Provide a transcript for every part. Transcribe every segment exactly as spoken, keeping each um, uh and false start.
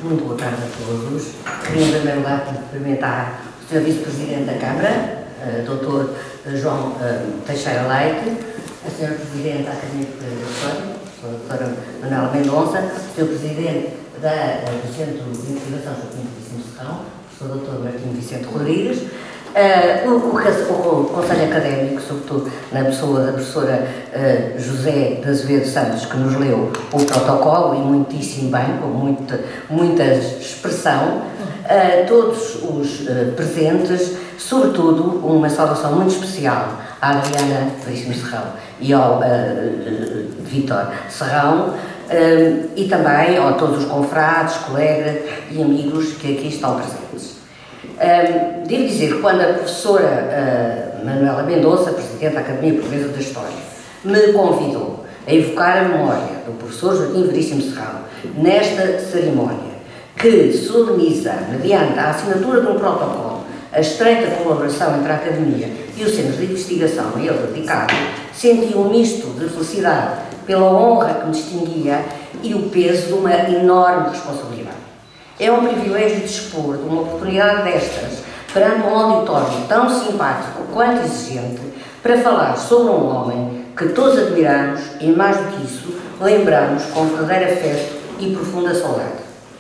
Muito boa tarde a todos. Queria, em primeiro lugar, cumprimentar o senhor Vice-Presidente da Câmara, uh, doutor João uh, Teixeira Leite, a senhora Presidente da Academia Portuguesa da História, a doutora Manuela Mendonça, o senhor Presidente da, uh, do Centro de Investigação Joaquim Felício Serrão, o senhor doutor Martim Vicente Rodrigues, Uh, o, o, o Conselho Académico, sobretudo na pessoa da professora uh, José de Azevedo Santos, que nos leu o protocolo, e muitíssimo bem, com muita, muita expressão, uh, todos os uh, presentes, sobretudo uma saudação muito especial à Adriana Veríssimo Serrão e ao uh, uh, Vítor Serrão, uh, e também a todos os confrades, colegas e amigos que aqui estão presentes. Um, devo dizer que quando a professora uh, Manuela Mendonça, Presidente da Academia Portuguesa da História, me convidou a evocar a memória do professor Joaquim Veríssimo Serrão nesta cerimónia, que solemniza, mediante a assinatura de um protocolo, a estreita colaboração entre a Academia e os centros de investigação a ele dedicado, senti um misto de felicidade pela honra que me distinguia e o peso de uma enorme responsabilidade. É um privilégio dispor de uma oportunidade destas, perante um auditório tão simpático quanto exigente, para falar sobre um homem que todos admiramos e, mais do que isso, lembramos com verdadeiro afeto e profunda saudade.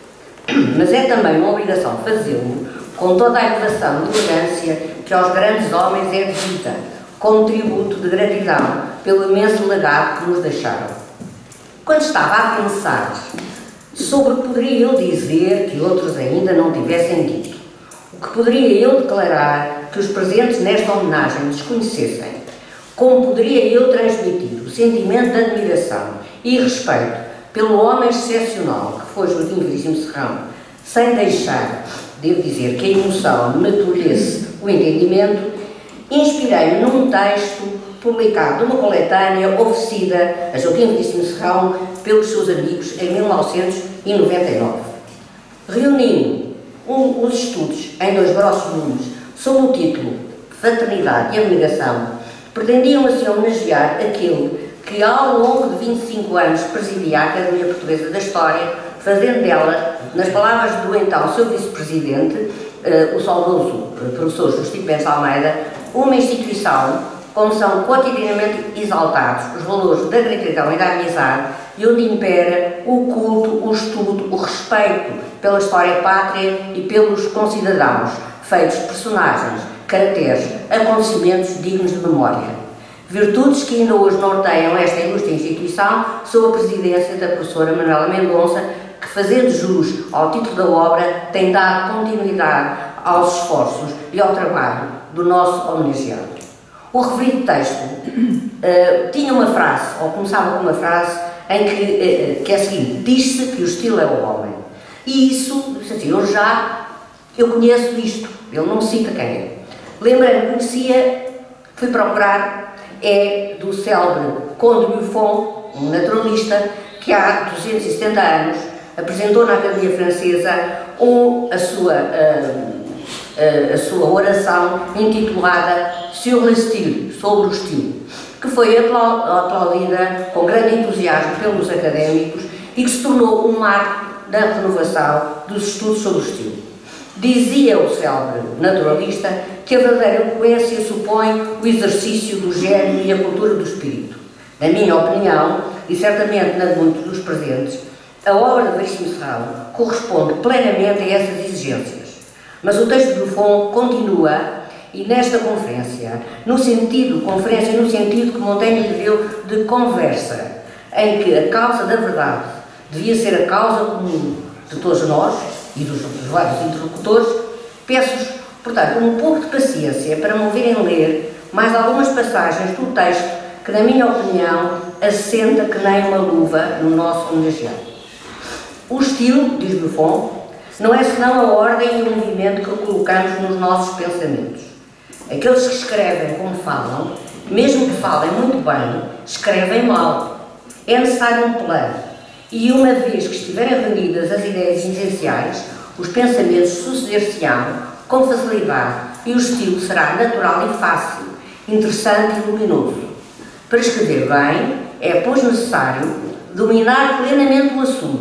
Mas é também uma obrigação fazê-lo com toda a elevação e elegância que aos grandes homens é devida, como tributo de gratidão pelo imenso legado que nos deixaram. Quando estava a pensar sobre o que poderia eu dizer que outros ainda não tivessem dito, o que poderia eu declarar que os presentes nesta homenagem desconhecessem, como poderia eu transmitir o sentimento de admiração e respeito pelo homem excepcional que foi Joaquim Veríssimo Serrão, sem deixar, devo dizer, que a emoção me tolhesse o entendimento, inspirei-me num texto publicado numa coletânea oferecida a Joaquim Veríssimo Serrão pelos seus amigos em mil novecentos e noventa e nove. Reunindo um, os estudos em dois grossos volumes sob o título Fraternidade e Abnegação, pretendiam assim homenagear aquele que ao longo de vinte e cinco anos presidia a Academia Portuguesa da História, fazendo dela, nas palavras do então seu vice-presidente, uh, o saudoso uh, professor Justino Pérez Almeida, uma instituição como são cotidianamente exaltados os valores da gratidão e da amizade, e onde impera o culto, o estudo, o respeito pela história pátria e pelos concidadãos, feitos personagens, caracteres, acontecimentos dignos de memória. Virtudes que ainda hoje norteiam esta ilustre instituição sob a presidência da professora Manuela Mendonça, que, fazendo jus ao título da obra, tem dado continuidade aos esforços e ao trabalho do nosso homenageado. O referido texto uh, tinha uma frase, ou começava com uma frase, em que, uh, que é a seguinte: diz-se que o estilo é o homem. E isso, assim, eu já, eu conheço isto, ele não cita quem é. Lembrei-me, conhecia, fui procurar, é do célebre Conde Buffon, um naturalista, que há duzentos e setenta anos apresentou na Academia Francesa um, a sua... Uh, a sua oração intitulada Sur le style, sobre o estilo, que foi aplaudida com grande entusiasmo pelos académicos e que se tornou um marco da renovação dos estudos sobre o estilo. Dizia o célebre naturalista que a verdadeira eloquência supõe o exercício do gênio e a cultura do espírito. Na minha opinião, e certamente na de muitos dos presentes, a obra de Veríssimo Serrão corresponde plenamente a essas exigências. Mas o texto do Buffon continua, e nesta conferência, no sentido, conferência no sentido que Montaigne lhe deu de conversa, em que a causa da verdade devia ser a causa comum de todos nós e dos, dos vários interlocutores, peço-vos, portanto, um pouco de paciência para me ouvirem ler mais algumas passagens do texto que, na minha opinião, assenta que nem uma luva no nosso homenageado. O estilo, diz Buffon, não é senão a ordem e o movimento que colocamos nos nossos pensamentos. Aqueles que escrevem como falam, mesmo que falem muito bem, escrevem mal. É necessário um plano, e uma vez que estiverem reunidas as ideias essenciais, os pensamentos suceder-se-ão com facilidade e o estilo será natural e fácil, interessante e luminoso. Para escrever bem, é, pois, necessário dominar plenamente o assunto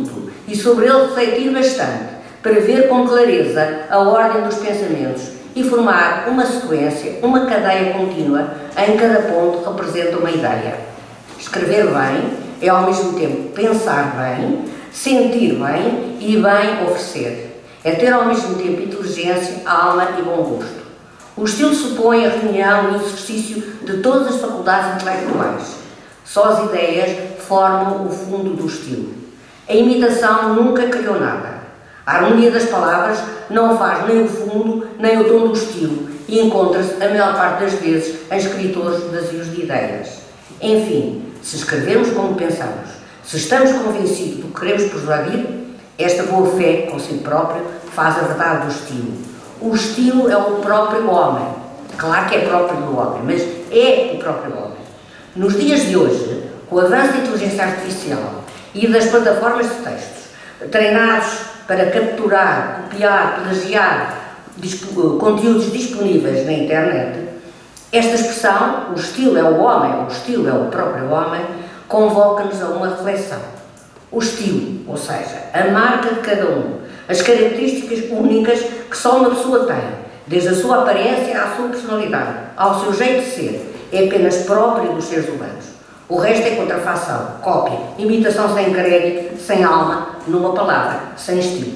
e sobre ele refletir bastante, para ver com clareza a ordem dos pensamentos e formar uma sequência, uma cadeia contínua, em cada ponto representa uma ideia. Escrever bem é ao mesmo tempo pensar bem, sentir bem e bem oferecer. É ter ao mesmo tempo inteligência, alma e bom gosto. O estilo supõe a reunião e o exercício de todas as faculdades intelectuais. Só as ideias formam o fundo do estilo. A imitação nunca criou nada. A harmonia das palavras não faz nem o fundo nem o tom do estilo e encontra-se, a maior parte das vezes, em escritores vazios de ideias. Enfim, se escrevemos como pensamos, se estamos convencidos do que queremos persuadir, esta boa-fé consigo próprio faz a verdade do estilo. O estilo é o próprio homem. Claro que é próprio do homem, mas é o próprio homem. Nos dias de hoje, com o avanço da inteligência artificial e das plataformas de textos, treinados para capturar, copiar, plagiar conteúdos disponíveis na internet, esta expressão, o estilo é o homem, o estilo é o próprio homem, convoca-nos a uma reflexão. O estilo, ou seja, a marca de cada um, as características únicas que só uma pessoa tem, desde a sua aparência à sua personalidade, ao seu jeito de ser, é apenas próprio dos seres humanos. O resto é contrafação, cópia, imitação sem crédito, sem alma, numa palavra, sem estilo.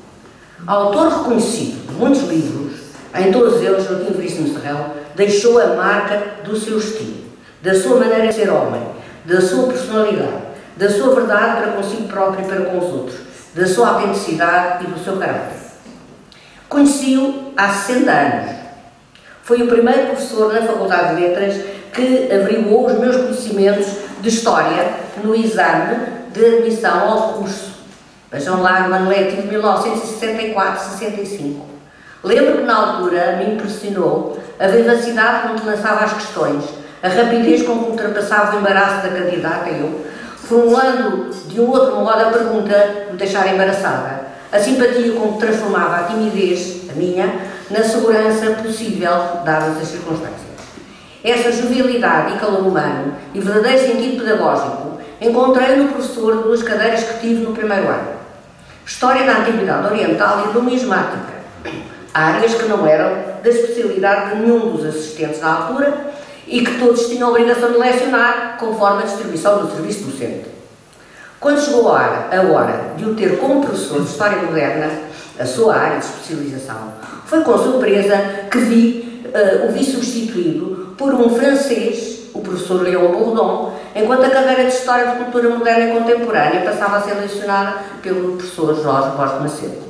Autor reconhecido de muitos livros, em todos eles, Joaquim Veríssimo Serrão deixou a marca do seu estilo, da sua maneira de ser homem, da sua personalidade, da sua verdade para consigo próprio e para com os outros, da sua autenticidade e do seu caráter. Conheci-o há sessenta anos. Foi o primeiro professor na Faculdade de Letras que averiguou os meus conhecimentos de História no exame de admissão ao curso. Vejam lá, no ano letivo de mil novecentos e sessenta e quatro a sessenta e cinco. Lembro que na altura me impressionou a vivacidade com que lançava as questões, a rapidez com que ultrapassava o embaraço da candidata e eu, formulando de um outro modo a pergunta de me deixar embaraçada, a simpatia com que transformava a timidez, a minha, na segurança possível, dadas as circunstâncias. Essa jovialidade e calor humano e verdadeiro sentido pedagógico encontrei no professor de duas cadeiras que tive no primeiro ano. História da Antiguidade Oriental e Numismática, áreas que não eram da especialidade de nenhum dos assistentes na altura e que todos tinham a obrigação de lecionar conforme a distribuição do serviço docente. Quando chegou a hora, a hora de o ter como professor de História Moderna, a sua área de especialização, foi com surpresa que vi uh, o vi substituído por um francês, o professor Léon Bourdon, enquanto a cadeira de História de Cultura Moderna e Contemporânea passava a ser lecionada pelo professor Jorge Borges Macedo.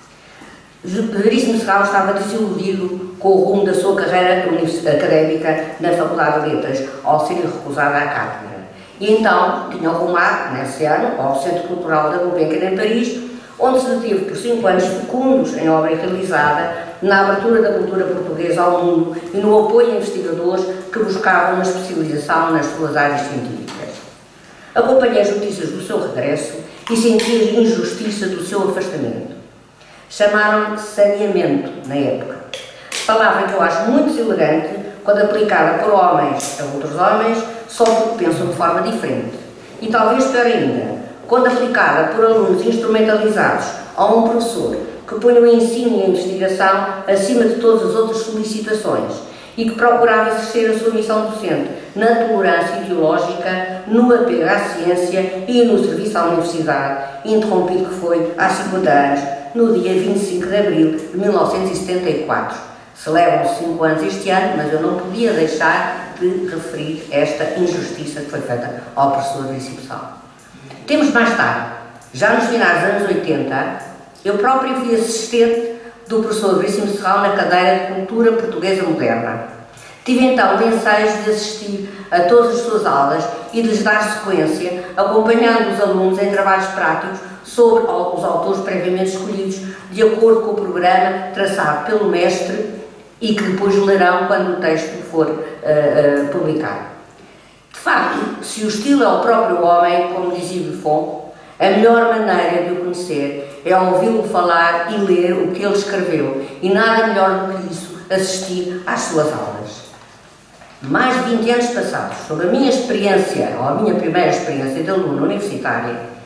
Veríssimo Serrão estava desiludido com o rumo da sua carreira académica na Faculdade de Letras, ao ser recusada à cátedra. E então tinha arrumado, nesse ano, ao Centro Cultural da Gulbenkian em Paris, onde se deteve por cinco anos fecundos em obra realizada na abertura da cultura portuguesa ao mundo e no apoio a investigadores que buscavam uma especialização nas suas áreas científicas. Acompanhei as notícias do seu regresso e senti a injustiça do seu afastamento. Chamaram-me saneamento, na época. Palavra que eu acho muito deselegante quando aplicada por homens a outros homens, só porque pensam de forma diferente. E talvez pior ainda, quando aplicada por alunos instrumentalizados a um professor que põe o ensino e a investigação acima de todas as outras solicitações e que procurava exercer a sua missão docente na tolerância ideológica, no apego à ciência e no serviço à universidade, interrompido que foi há cinquenta anos, no dia vinte e cinco de abril de mil novecentos e setenta e quatro. Celebram-se cinco anos este ano, mas eu não podia deixar de referir esta injustiça que foi feita ao professor Veríssimo Serrão. Temos mais tarde, já nos finais dos anos oitenta, eu próprio fui assistente do professor Veríssimo Serrão na cadeira de Cultura Portuguesa Moderna. Tive então o ensejo de assistir a todas as suas aulas e de lhes dar sequência, acompanhando os alunos em trabalhos práticos sobre os autores previamente escolhidos, de acordo com o programa traçado pelo mestre e que depois lerão quando o texto for uh, uh, publicado. De facto, se o estilo é o próprio homem, como dizia Buffon, a melhor maneira de o conhecer é ouvi-lo falar e ler o que ele escreveu, e nada melhor do que isso, assistir às suas aulas. Mais de vinte anos passados, sobre a minha experiência, ou a minha primeira experiência de aluna universitária,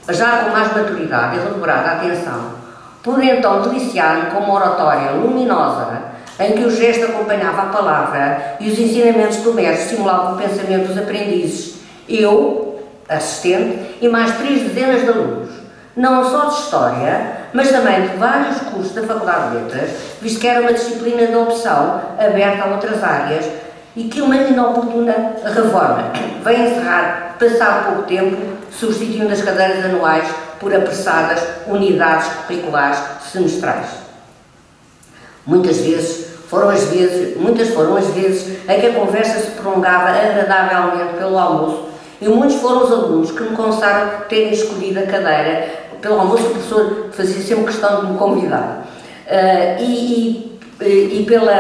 já com mais maturidade e redobrada atenção, pude então deliciar-me com uma oratória luminosa, em que o gesto acompanhava a palavra e os ensinamentos do mestre estimulavam o pensamento dos aprendizes, eu, assistente, e mais três dezenas de alunos, não só de História, mas também de vários cursos da Faculdade de Letras, visto que era uma disciplina de opção aberta a outras áreas e que uma inoportuna reforma veio encerrar, passado pouco tempo, substituindo as cadeiras anuais por apressadas unidades curriculares semestrais. Muitas vezes foram as vezes, muitas foram as vezes em que a conversa se prolongava agradavelmente pelo almoço e muitos foram os alunos que me confessaram terem escolhido a cadeira pelo almoço. O professor fazia sempre questão de me convidar. Uh, e, e, e, pela,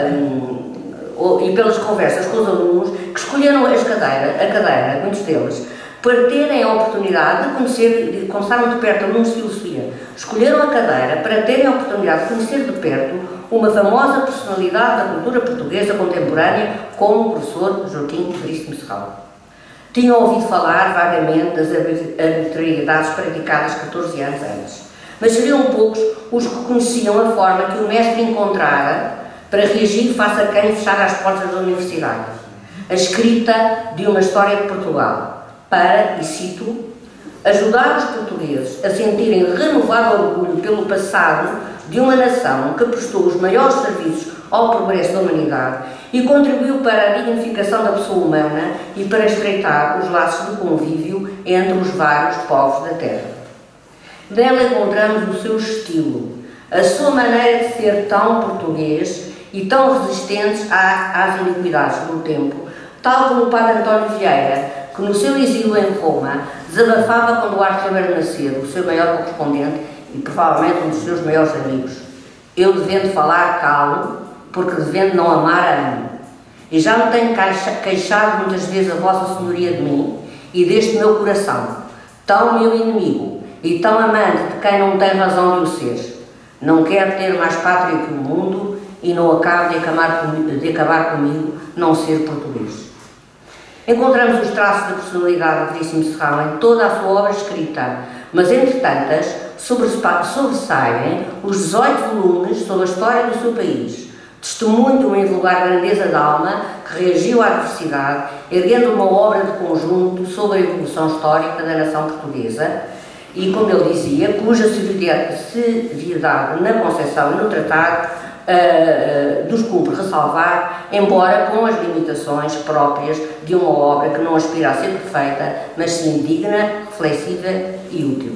um, e pelas conversas com os alunos que escolheram as cadeira, a cadeira, muitos deles, para terem a oportunidade de conhecer, começaram de perto alunos de filosofia, escolheram a cadeira para terem a oportunidade de conhecer de perto uma famosa personalidade da cultura portuguesa contemporânea, como o professor Joaquim Veríssimo Serrão. Tinham ouvido falar vagamente das arbitrariedades praticadas catorze anos antes, mas seriam poucos os que conheciam a forma que o mestre encontrara para reagir face a quem fechara as portas da universidade. A escrita de uma história de Portugal, para, e cito, ajudar os portugueses a sentirem renovado orgulho pelo passado de uma nação que prestou os maiores serviços ao progresso da humanidade e contribuiu para a dignificação da pessoa humana e para estreitar os laços de convívio entre os vários povos da Terra. Nela encontramos o seu estilo, a sua maneira de ser tão português e tão resistentes às iniquidades do tempo, tal como o padre António Vieira, que no seu exílio em Roma desabafava com Duarte Ribeiro Macedo, o seu maior correspondente e provavelmente um dos seus maiores amigos. Eu devendo falar calo, porque devendo não amar amo. E já me tenho queixado muitas vezes a vossa senhoria de mim e deste meu coração, tão meu inimigo e tão amante de quem não tem razão de o ser. Não quero ter mais pátria que o mundo e não acabo de acabar, de acabar comigo não ser português. Encontramos os traços da personalidade de Veríssimo Serrão em toda a sua obra escrita, mas entre tantas sobressaem os dezoito volumes sobre a história do seu país, testemunho de uma invulgar grandeza de alma que reagiu à adversidade, erguendo uma obra de conjunto sobre a evolução histórica da nação portuguesa e, como ele dizia, cuja seriedade na concepção e no tratado Uh, nos cumpre ressalvar, embora com as limitações próprias de uma obra que não aspira a ser perfeita, mas sim digna, reflexiva e útil.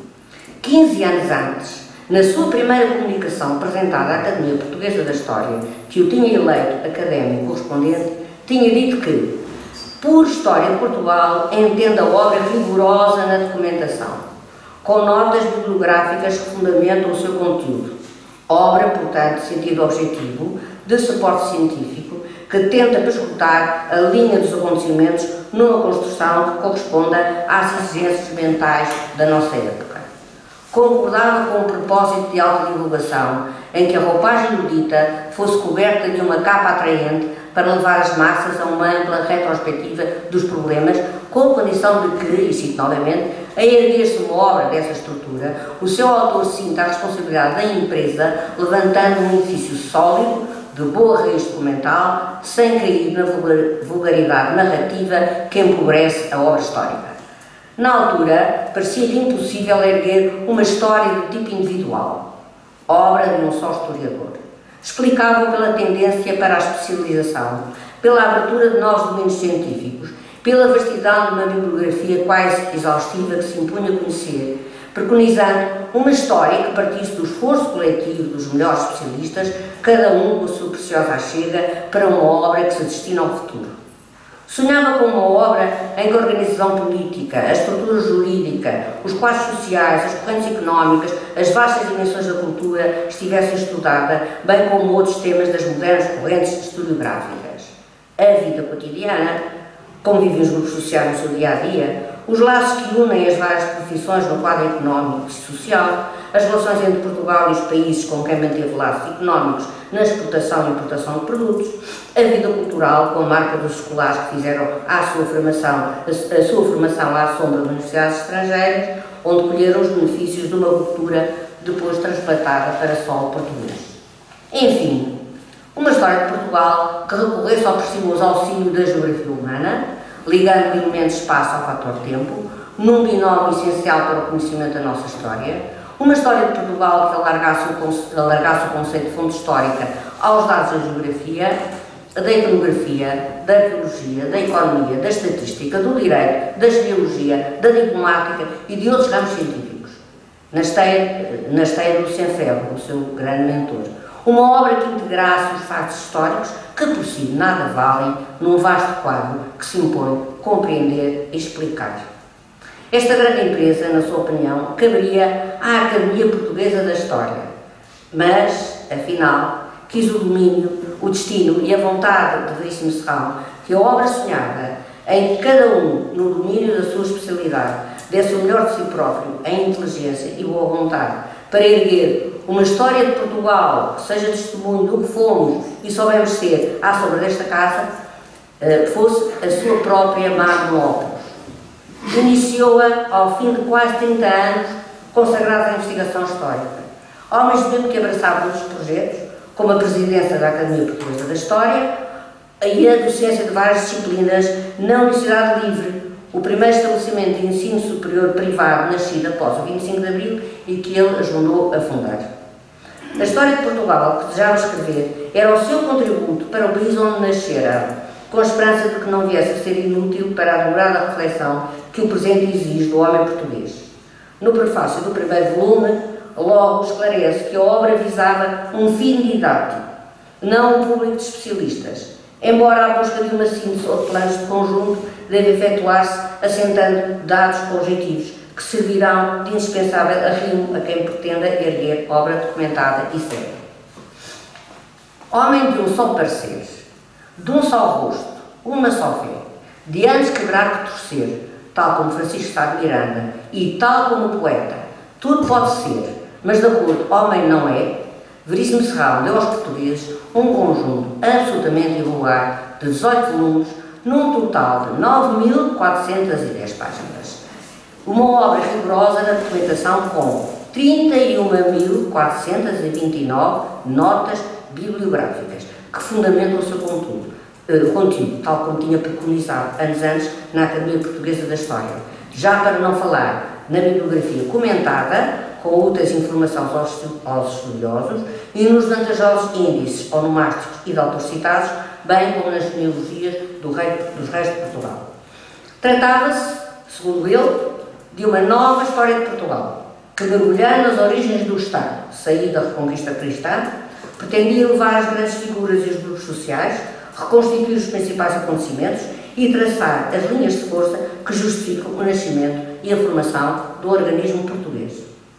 quinze anos antes, na sua primeira comunicação apresentada à Academia Portuguesa da História, que o tinha eleito académico correspondente, tinha dito que, por História de Portugal, entende a obra rigorosa na documentação, com notas bibliográficas que fundamentam o seu conteúdo. Obra, portanto, de sentido objetivo, de suporte científico, que tenta prescrutar a linha dos acontecimentos numa construção que corresponda às exigências mentais da nossa época. Concordava com o propósito de alta divulgação, em que a roupagem erudita fosse coberta de uma capa atraente para levar as massas a uma ampla retrospectiva dos problemas, com a condição de que, e cito novamente, a erguer-se uma obra dessa estrutura, o seu autor sinta a responsabilidade da empresa, levantando um edifício sólido, de boa raiz documental, sem cair na vulgaridade narrativa que empobrece a obra histórica. Na altura, parecia impossível erguer uma história de tipo individual, obra de um só historiador. Explicável pela tendência para a especialização, pela abertura de novos domínios científicos, pela vastidão de uma bibliografia quase exaustiva que se impunha a conhecer, preconizando uma história que partisse do esforço coletivo dos melhores especialistas, cada um com a sua preciosa achega para uma obra que se destina ao futuro. Sonhava com uma obra em que a organização política, a estrutura jurídica, os quadros sociais, as correntes económicas, as vastas dimensões da cultura estivessem estudadas, bem como outros temas das modernas correntes historiográficas. A vida cotidiana, como vivem os grupos sociais no seu dia-a-dia, os laços que unem as várias profissões no quadro económico e social, as relações entre Portugal e os países com quem manteve laços económicos na exportação e importação de produtos, a vida cultural, com a marca dos escolares que fizeram a sua formação, a, a sua formação à sombra de universidades estrangeiras, onde colheram os benefícios de uma cultura depois transplantada para solo português. Enfim, uma história de Portugal que recorresse ao precioso auxílio da geografia humana, ligando o elemento espaço ao fator tempo, num binómio essencial para o conhecimento da nossa história. Uma história de Portugal que alargasse o, alargasse o conceito de fonte histórica aos dados da geografia, da iconografia, da arqueologia, da economia, da estatística, do direito, da geologia, da diplomática e de outros ramos científicos. Na esteia, na esteia do Lucien-Febvre, o seu grande mentor. Uma obra que integrasse os fatos históricos que por si nada valem num vasto quadro que se impõe compreender e explicar. Esta grande empresa, na sua opinião, caberia à Academia Portuguesa da História, mas, afinal, quis o domínio, o destino e a vontade de Veríssimo Serrão que a obra sonhada, em que cada um, no domínio da sua especialidade, desse o melhor de si próprio, em inteligência e boa vontade, para erguer uma história de Portugal que seja testemunho do que fomos e soubemos ser à sombra desta casa, fosse a sua própria magnum opus. Iniciou-a ao fim de quase trinta anos, consagrados à investigação histórica. Ao mesmo tempo que abraçava outros projetos, como a presidência da Academia Portuguesa da História e a docência de várias disciplinas na Universidade Livre, o primeiro estabelecimento de ensino superior privado nascido após o vinte e cinco de Abril e que ele ajudou a fundar. A história de Portugal, que desejava escrever, era o seu contributo para o país onde nascera, com a esperança de que não viesse a ser inútil para a demorada reflexão que o presente exige do homem português. No prefácio do primeiro volume, logo esclarece que a obra visava um fim didático, não um público de especialistas, embora a busca de uma síntese ou de planos de conjunto deve efetuar-se assentando dados objetivos que servirão de indispensável arrimo a quem pretenda erguer obra documentada e séria. Homem de um só parecer, de um só rosto, uma só fé, de antes quebrar que torcer, tal como Francisco Sá de Miranda e tal como o poeta, tudo pode ser, mas de acordo homem não é, Veríssimo Serrão deu aos portugueses um conjunto absolutamente irregular de dezoito volumes, num total de nove mil quatrocentas e dez páginas. Uma obra rigorosa na documentação com trinta e uma mil quatrocentas e vinte e nove notas bibliográficas que fundamentam o seu conteúdo, uh, conteúdo, tal como tinha preconizado anos antes na Academia Portuguesa da História. Já para não falar na bibliografia comentada, com úteis informações aos, aos estudiosos e nos vantajosos índices onomásticos e de autores citados, bem como nas genealogias do rei, dos reis de Portugal. Tratava-se, segundo ele, de uma nova história de Portugal, que, mergulhando nas origens do Estado, saída da Reconquista Cristã, pretendia levar as grandes figuras e os grupos sociais, reconstituir os principais acontecimentos e traçar as linhas de força que justificam o nascimento e a formação do organismo português.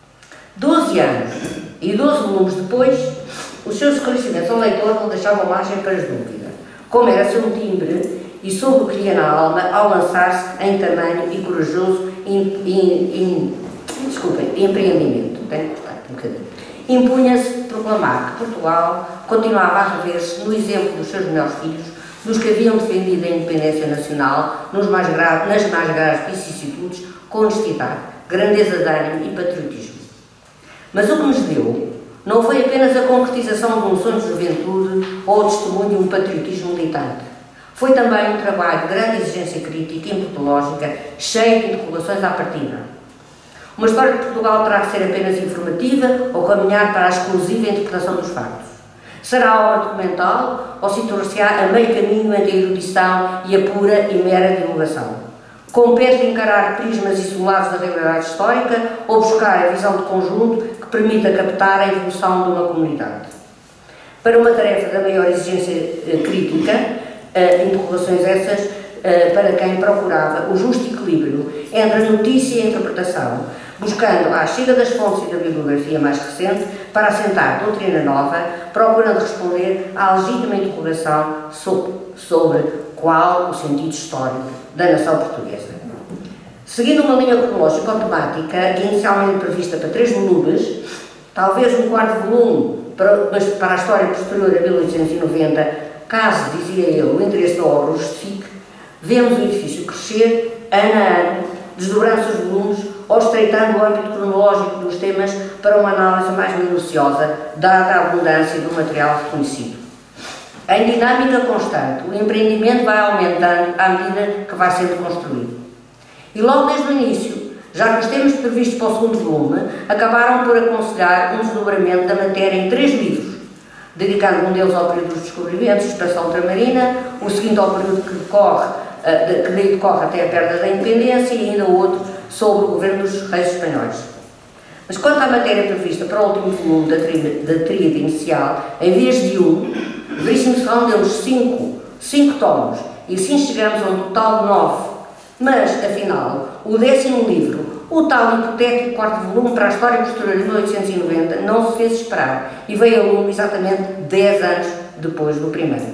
Doze anos e doze volumes depois, os seus esclarecimentos ao leitor não deixavam margem para as dúvidas, como era seu timbre e sobre o que lhe na alma ao lançar-se em tamanho e corajoso in, in, in, desculpem, empreendimento. Tem que cortar um bocadinho. Impunha-se proclamar que Portugal continuava a rever-se no exemplo dos seus melhores filhos, dos que haviam defendido a independência nacional nos mais graves, nas mais graves vicissitudes, com honestidade, grandeza de ânimo e patriotismo. Mas o que nos deu não foi apenas a concretização de um sonho de juventude ou o testemunho de um patriotismo militante. Foi também um trabalho de grande exigência crítica e metodológica, cheio de interrogações à partida. Uma história de Portugal terá que ser apenas informativa ou caminhar para a exclusiva interpretação dos factos. Será obra documental ou situar-se-á a meio caminho entre a erudição e a pura e mera divulgação? Compete encarar prismas isolados da realidade histórica ou buscar a visão de conjunto que permita captar a evolução de uma comunidade. Para uma tarefa da maior exigência eh, crítica, eh, interrogações essas eh, para quem procurava o justo equilíbrio entre a notícia e a interpretação, buscando a chega das fontes e da bibliografia mais recente para assentar doutrina nova, procurando responder à legítima interrogação sobre, sobre qual o sentido histórico da nação portuguesa. Seguindo uma linha cronológica automática, inicialmente prevista para três volumes, talvez um quarto volume para, mas para a história posterior a mil oitocentos e noventa, caso, dizia ele, o interesse da obra o justifique, vemos o edifício crescer, ano a ano, desdobrando-se os volumes, ou estreitando o âmbito cronológico dos temas para uma análise mais minuciosa, dada a abundância do material reconhecido. Em dinâmica constante, o empreendimento vai aumentando à medida que vai sendo construído. E logo desde o início, já que os temas previstos para o segundo volume acabaram por aconselhar um desdobramento da matéria em três livros, dedicando um deles ao período dos descobrimentos, expansão ultramarina, o seguinte ao período que decorre, que daí decorre até a perda da independência, e ainda outro sobre o governo dos reis espanhóis. Mas quanto à matéria prevista para o último volume da tríade inicial, em vez de um, Veríssimo Serrão deu-nos cinco, cinco tomos, e assim chegamos a um total de nove. Mas, afinal, o décimo livro, o tal hipotético quarto volume para a história posterior de mil oitocentos e noventa, não se fez esperar e veio a lume exatamente dez anos depois do primeiro.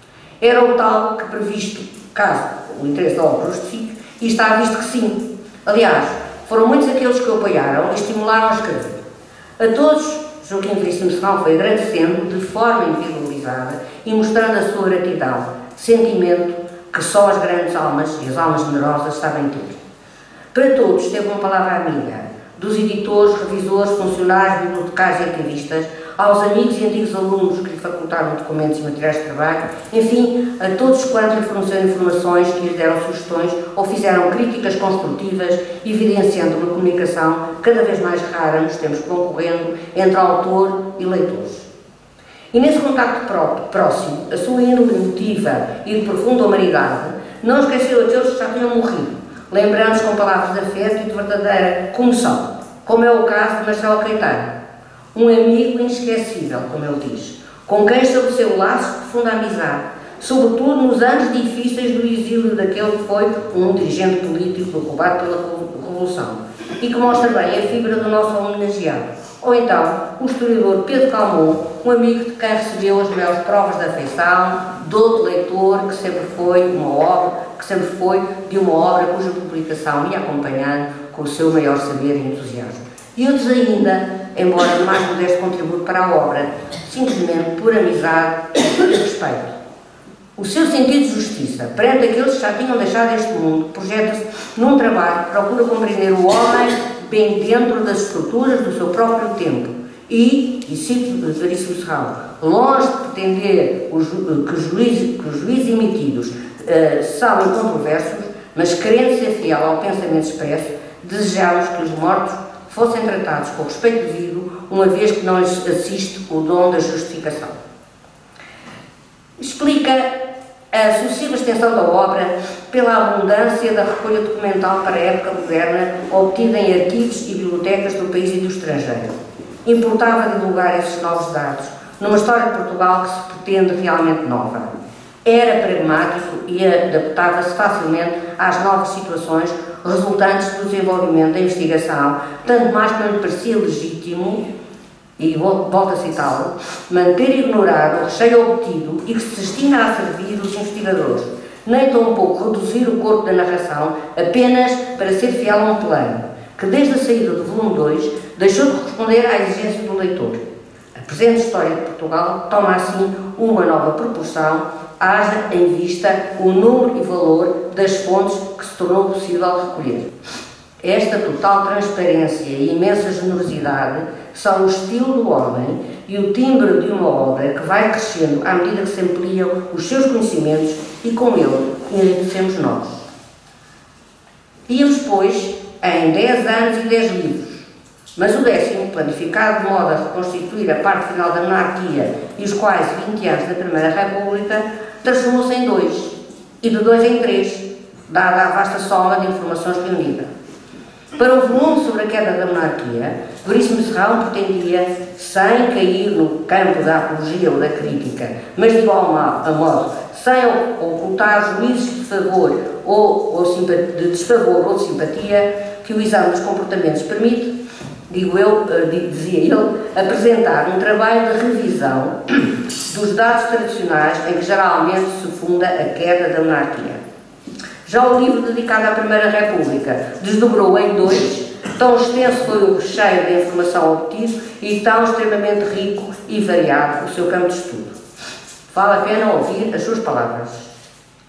Era o tal que, previsto, caso o interesse da obra justifique, e está visto que sim. Aliás, foram muitos aqueles que o apoiaram e estimularam a escrever. A todos, Joaquim Veríssimo Serrão foi agradecendo de forma individualizada e mostrando a sua gratidão, sentimento que só as grandes almas e as almas generosas sabem ter. Para todos teve uma palavra amiga, dos editores, revisores, funcionários, bibliotecários e arquivistas, aos amigos e antigos alunos que lhe facultaram documentos e materiais de trabalho, enfim, a todos quantos lhe forneceram informações e lhe deram sugestões ou fizeram críticas construtivas, evidenciando uma comunicação cada vez mais rara nos tempos concorrendo entre autor e leitores. E nesse contacto próprio, próximo, a sua índole emotiva e de profunda humanidade não esqueceu aqueles que já tinham morrido, lembrando-os com palavras de afeto e de verdadeira comoção, como é o caso de Marcelo Caetano, um amigo inesquecível, como ele diz, com quem estabeleceu laços de profunda amizade, sobretudo nos anos difíceis do exílio daquele que foi um dirigente político roubado pela Revolução, e que mostra bem a fibra do nosso homenageado. Ou então, o historiador Pedro Calmon, um amigo de quem recebeu as maiores provas de afeição, douto leitor, que sempre foi uma obra, que sempre foi de uma obra cuja publicação ia acompanhando com o seu maior saber e entusiasmo. E outros ainda, embora de mais modesto contributo para a obra, simplesmente por amizade e respeito. O seu sentido de justiça, perante aqueles que já tinham deixado este mundo, projeta-se num trabalho que procura compreender o homem bem dentro das estruturas do seu próprio tempo e, e cito Veríssimo Serrão, longe de pretender os, que, os juízes, que os juízes emitidos uh, são incontroversos, mas querendo ser fiel ao pensamento expresso, desejamos que os mortos fossem tratados com respeito devido, uma vez que não lhes assiste o dom da justificação. Explica a sucessiva extensão da obra pela abundância da recolha documental para a época moderna obtida em arquivos e bibliotecas do país e do estrangeiro. Importava divulgar esses novos dados numa história de Portugal que se pretende realmente nova. Era pragmático e adaptava-se facilmente às novas situações resultantes do desenvolvimento da investigação, tanto mais que não lhe parecia legítimo, e volto a citá-lo, manter ignorado o recheio obtido e que se destina a servir os investigadores, nem tão pouco reduzir o corpo da narração apenas para ser fiel a um plano, que desde a saída do volume dois deixou de corresponder à exigência do leitor. A presente história de Portugal toma assim uma nova proporção, haja em vista o número e valor das fontes que se tornou possível recolher. Esta total transparência e imensa generosidade são o estilo do homem e o timbre de uma obra que vai crescendo à medida que se ampliam os seus conhecimentos e com ele enriquecemos nós. Íamos, pois, em dez anos e dez livros, mas o décimo, planificado de modo a reconstituir a parte final da monarquia e os quase vinte anos da Primeira República, transformou-se em dois, e de dois em três, dada a vasta soma de informações reunidas. Para o volume sobre a queda da monarquia, Veríssimo Serrão pretendia, sem cair no campo da apologia ou da crítica, mas de igual modo, sem ocultar juízos de favor ou, ou de desfavor ou de simpatia, que o exame dos comportamentos permite, digo eu, dizia ele, apresentar um trabalho de revisão dos dados tradicionais em que geralmente se funda a queda da monarquia. Já o livro dedicado à Primeira República desdobrou em dois, tão extenso foi o recheio da informação obtido e tão extremamente rico e variado o seu campo de estudo. Vale a pena ouvir as suas palavras.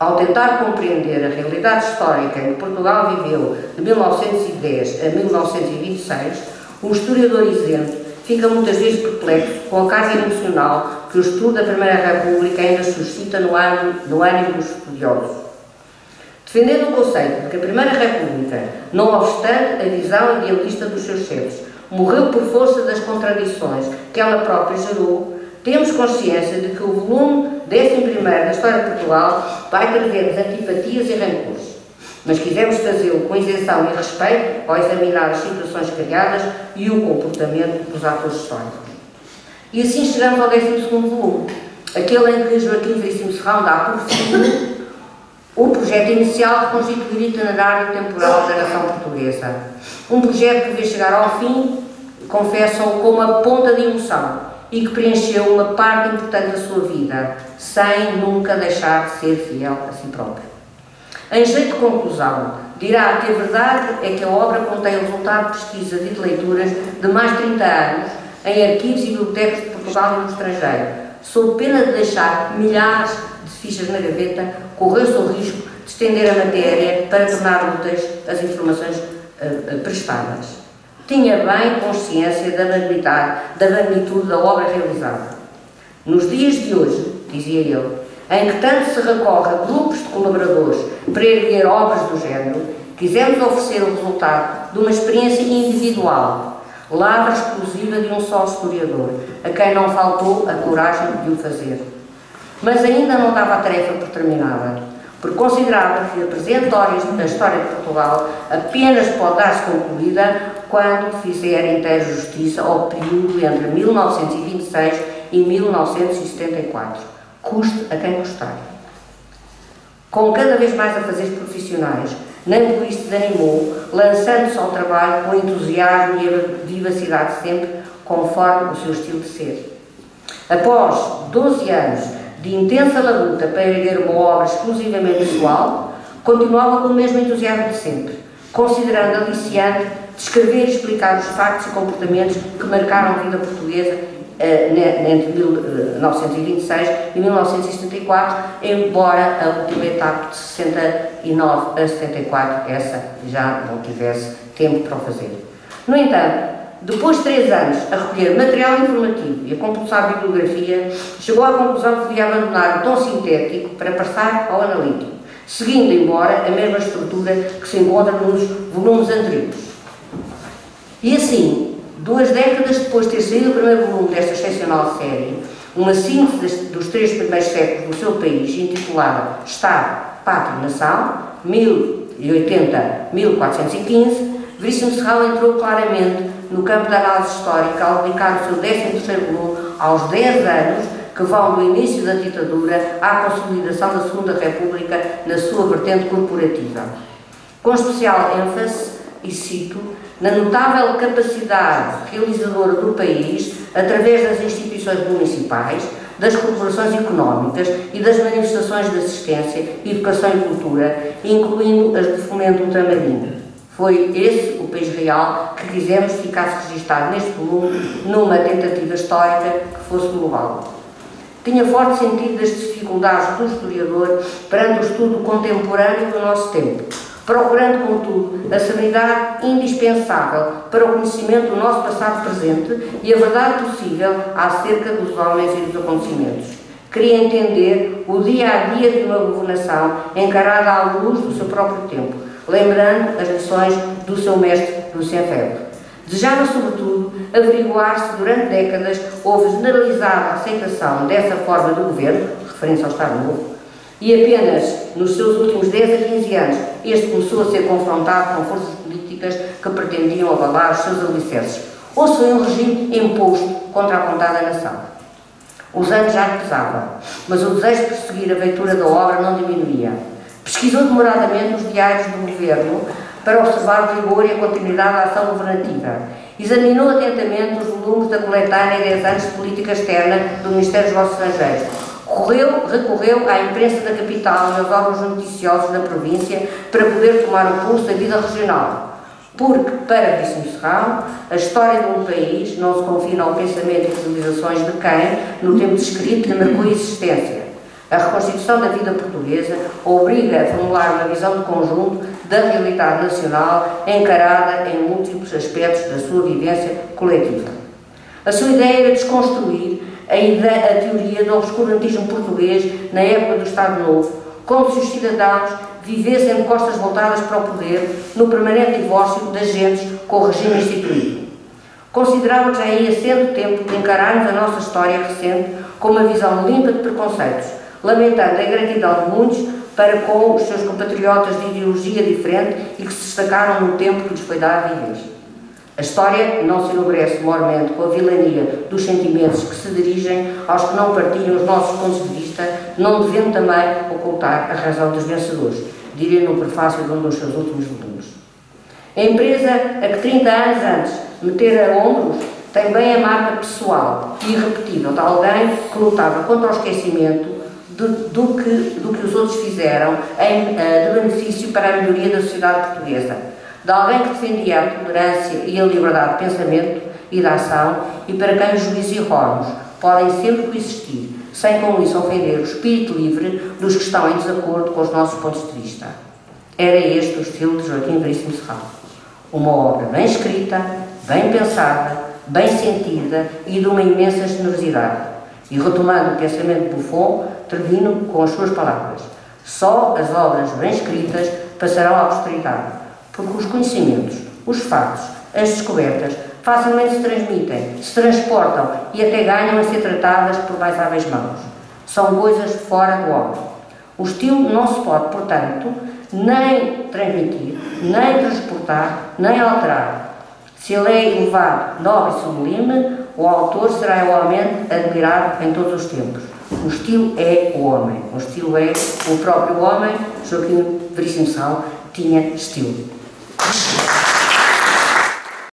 Ao tentar compreender a realidade histórica em que Portugal viveu de mil novecentos e dez a mil novecentos e vinte e seis, um historiador isento fica muitas vezes perplexo com a carga emocional que o estudo da Primeira República ainda suscita no ânimo, no ânimo dos estudiosos. Defendendo o conceito de que a Primeira República, não obstante a visão idealista dos seus chefes, morreu por força das contradições que ela própria gerou, temos consciência de que o volume décimo primeiro da História de Portugal vai trazer-nos antipatias e rancores, mas quisemos fazê-lo com isenção e respeito ao examinar as situações criadas e o comportamento dos atores históricos. E assim chegamos ao décimo segundo volume, aquele em que Joaquim Veríssimo Serrão dá por fim o projeto inicial de constituir o itinerário temporal da nação portuguesa. Um projeto que veio chegar ao fim, confessam, com uma ponta de emoção, e que preencheu uma parte importante da sua vida, sem nunca deixar de ser fiel a si próprio. Em jeito de conclusão, dirá que a verdade é que a obra contém o resultado de pesquisas e de leituras de mais de trinta anos em arquivos e bibliotecas de Portugal e no estrangeiro, sob pena de deixar milhares de fichas na gaveta, correu-se o risco de estender a matéria para tornar úteis as informações uh, uh, prestadas. Tinha bem consciência da magnitude, da magnitude da obra realizada. Nos dias de hoje, dizia ele, em que tanto se recorre a grupos de colaboradores para erguer obras do género, quisemos oferecer o resultado de uma experiência individual, lavra exclusiva de um só historiador, a quem não faltou a coragem de o fazer. Mas ainda não dava a tarefa por terminada, porque considerava que a presente história de Portugal apenas pode dar-se concluída quando fizer inteira justiça ao período entre mil novecentos e vinte e seis e mil novecentos e setenta e quatro, custe a quem custar. Com cada vez mais afazeres profissionais, nem por isto desanimou, lançando-se ao trabalho com entusiasmo e a vivacidade sempre, conforme o seu estilo de ser. Após doze anos de intensa labuta para erguer uma obra exclusivamente visual, continuava com o mesmo entusiasmo de sempre, considerando aliciante descrever e explicar os factos e comportamentos que marcaram a vida portuguesa eh, entre mil novecentos e vinte e seis e mil novecentos e setenta e quatro, embora a última etapa de sessenta e nove a setenta e quatro, essa já não tivesse tempo para o fazer. No entanto, depois de três anos a recolher material informativo e a compulsar bibliografia, chegou à conclusão que devia abandonar o tom sintético para passar ao analítico, seguindo embora a mesma estrutura que se encontra nos volumes anteriores. E assim, duas décadas depois de ter saído o primeiro volume desta excepcional série, uma síntese dos três primeiros séculos do seu país, intitulada Estado, Pátria e Nação, mil e oitenta a mil quatrocentos e quinze, Veríssimo Serrão entrou claramente no campo da análise histórica ao dedicar o seu décimo terceiro volume aos dez anos que vão do início da ditadura à consolidação da Segunda República na sua vertente corporativa. Com especial ênfase, e cito, na notável capacidade realizadora do país através das instituições municipais, das corporações económicas e das manifestações de assistência, educação e cultura, incluindo as de fomento ultramarino. Foi esse o país real que quisemos ficasse registado neste volume numa tentativa histórica que fosse global. Tinha forte sentido das dificuldades do historiador perante o estudo contemporâneo do nosso tempo, procurando, contudo, a serenidade indispensável para o conhecimento do nosso passado presente e a verdade possível acerca dos homens e dos acontecimentos. Queria entender o dia-a-dia de uma governação encarada à luz do seu próprio tempo, lembrando as lições do seu mestre Lucien Febvre. Desejava, sobretudo, averiguar se durante décadas houve generalizada aceitação dessa forma do governo, referência ao Estado Novo, e apenas nos seus últimos dez a quinze anos este começou a ser confrontado com forças políticas que pretendiam avalar os seus alicerces, ou se foi um regime imposto contra a vontade da nação. Os anos já lhe pesavam, mas o desejo de prosseguir a feitura da obra não diminuía. Pesquisou demoradamente os diários do governo para observar o rigor e a continuidade da ação governativa. Examinou atentamente os volumes da coletânea dez anos de política externa do Ministério dos Negócios Estrangeiros. Correu, recorreu à imprensa da capital e aos órgãos noticiosos da província para poder tomar o pulso da vida regional. Porque, para Veríssimo Serrão, a história de um país não se confina ao pensamento e realizações de quem, no tempo descrito, lhe marcou a existência. A reconstituição da vida portuguesa obriga a formular uma visão de conjunto da realidade nacional encarada em múltiplos aspectos da sua vivência coletiva. A sua ideia era desconstruir a, ideia, a teoria do obscurantismo português na época do Estado Novo, como se os cidadãos vivessem de costas voltadas para o poder no permanente divórcio das gentes com o regime instituído. Considerava que já ia sendo tempo de encararmos a nossa história recente com uma visão limpa de preconceitos, lamentando a ingratidão de muitos para com os seus compatriotas de ideologia diferente e que se destacaram no tempo que lhes foi dado a viver. A história não se enobrece mormente com a vilania dos sentimentos que se dirigem aos que não partilham os nossos pontos de vista, não devendo também ocultar a razão dos vencedores, diria no prefácio de um dos seus últimos volumes. A empresa a que trinta anos antes metera a ombros tem bem a marca pessoal e irrepetível de alguém que lutava contra o esquecimento do, do, que, do que os outros fizeram em, uh, de benefício para a melhoria da sociedade portuguesa, de alguém que defendia a tolerância e a liberdade de pensamento e de ação e para quem os juízos erróneos podem sempre coexistir, sem com isso ofender o espírito livre dos que estão em desacordo com os nossos pontos de vista. Era este o estilo de Joaquim Veríssimo Serrano. Uma obra bem escrita, bem pensada, bem sentida e de uma imensa generosidade. E retomando o pensamento de Buffon, termino com as suas palavras. Só as obras bem escritas passarão à posteridade, porque os conhecimentos, os fatos, as descobertas facilmente se transmitem, se transportam e até ganham a ser tratadas por mais hábeis mãos. São coisas fora do homem. O estilo não se pode, portanto, nem transmitir, nem transportar, nem alterar. Se ele é elevado, nobre e sublime, o autor será igualmente admirado em todos os tempos. O estilo é o homem. O estilo é o próprio homem. Joaquim Veríssimo Serrano tinha estilo.